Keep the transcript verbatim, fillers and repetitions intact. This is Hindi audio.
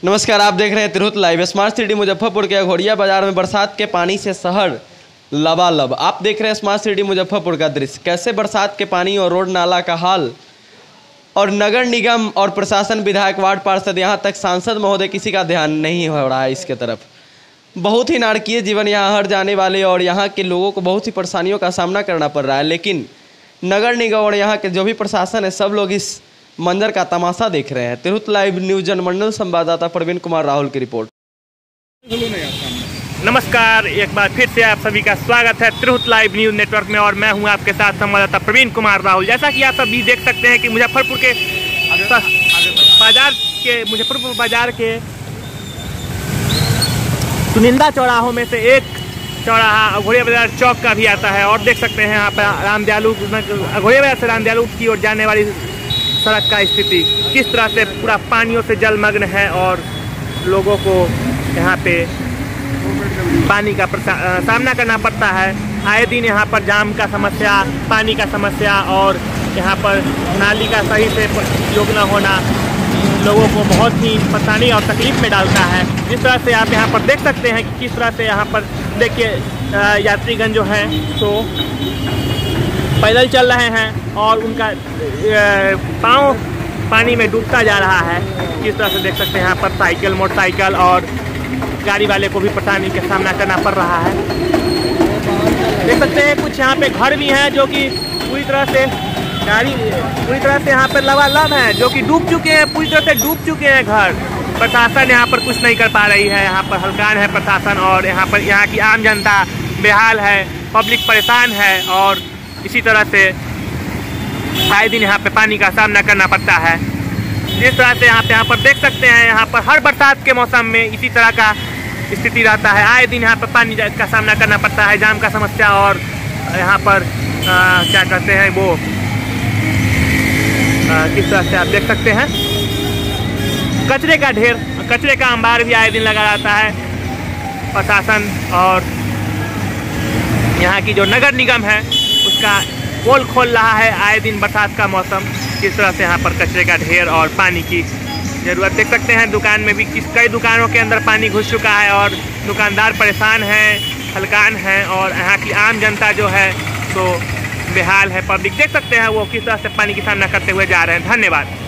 नमस्कार, आप देख रहे हैं Tirhut live. Smart city Muzaffarpur के अघोरिया बाजार में बरसात के पानी से शहर लबालब। आप देख रहे हैं स्मार्ट सिटी मुजफ्फरपुर का दृश्य, कैसे बरसात के पानी और रोड नाला का हाल। और नगर निगम और प्रशासन, विधायक, वार्ड पार्षद, यहाँ तक सांसद महोदय किसी का ध्यान नहीं हो रहा है इसके तरफ। बहुत ही नारकीय जीवन यहाँ हर जाने वाले और यहाँ के लोगों को बहुत सी परेशानियों का सामना करना पड़ रहा है, लेकिन नगर निगम और यहाँ के जो भी प्रशासन है सब लोग इस मंजर का तमाशा देख रहे हैं। तिरहुत लाइव न्यूज जनमंडल संवाददाता प्रवीण कुमार राहुल की रिपोर्ट। नमस्कार, एक बार फिर से आप सभी का स्वागत है तिरहुत लाइव न्यूज नेटवर्क में और मैं हूं आपके साथ संवाददाता प्रवीण कुमार राहुल। जैसा कि आप सभी देख सकते हैं कि मुजफ्फरपुर के बाजार के मुजफ्फरपुर बाजार के चुनिंदा चौराहों में से एक चौराहा अघोरिया बाजार चौक का भी आता है और देख सकते हैं यहाँ पर रामदयालु अघोरिया बाजार से रामदयालु की ओर जाने वाली सड़क का स्थिति किस तरह से पूरा पानियों से जलमग्न है और लोगों को यहाँ पे पानी का सामना करना पड़ता है। आए दिन यहाँ पर जाम का समस्या, पानी का समस्या और यहाँ पर नाली का सही से उपयोग न होना लोगों को बहुत ही परेशानी और तकलीफ में डालता है। जिस तरह से आप यहाँ पर देख सकते हैं कि किस तरह से यहाँ पर देखिए यात्रीगण जो हैं तो पैदल चल रहे हैं और उनका पाँव पानी में डूबता जा रहा है। किस तरह से देख सकते हैं यहाँ पर साइकिल, मोटरसाइकिल और गाड़ी वाले को भी परेशानी का सामना करना पड़ रहा है। देख सकते हैं कुछ यहाँ पे घर भी हैं जो कि पूरी तरह से गाड़ी पूरी तरह से यहाँ पर लबालब है, जो कि डूब चुके हैं, पूरी तरह से डूब चुके हैं घर। प्रशासन यहाँ पर कुछ नहीं कर पा रही है, यहाँ पर हल्कान है प्रशासन और यहाँ पर यहाँ की आम जनता बेहाल है, पब्लिक परेशान है और इसी तरह से आए दिन यहाँ पे पानी का सामना करना पड़ता है। जिस तरह से आप यहाँ पर देख सकते हैं, यहाँ पर हर बरसात के मौसम में इसी तरह का स्थिति रहता है। आए दिन यहाँ पर पानी का सामना करना पड़ता है, जाम का समस्या और यहाँ पर आ, क्या कहते हैं वो आ, किस तरह से आप देख सकते हैं कचरे का ढेर, कचरे का अंबार भी आए दिन लगा रहता है। प्रशासन और यहाँ की जो नगर निगम है उसका पोल खोल रहा है आए दिन बरसात का मौसम। किस तरह से यहाँ पर कचरे का ढेर और पानी की ज़रूरत देख सकते हैं। दुकान में भी किस कई दुकानों के अंदर पानी घुस चुका है और दुकानदार परेशान हैं, हलकान हैं और यहाँ की आम जनता जो है तो बेहाल है। पब्लिक देख सकते हैं वो किस तरह से पानी की सामना करते हुए जा रहे हैं। धन्यवाद।